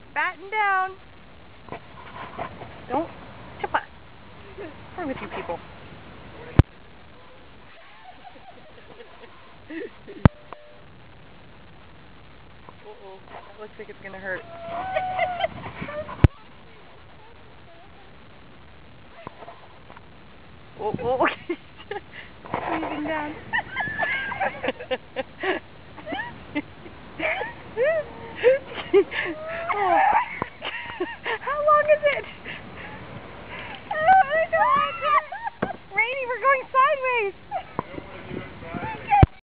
Batten down. Don't tip us. What's wrong with you people? Uh-oh, that looks like it's going to hurt. Oh, okay. Squeezing down.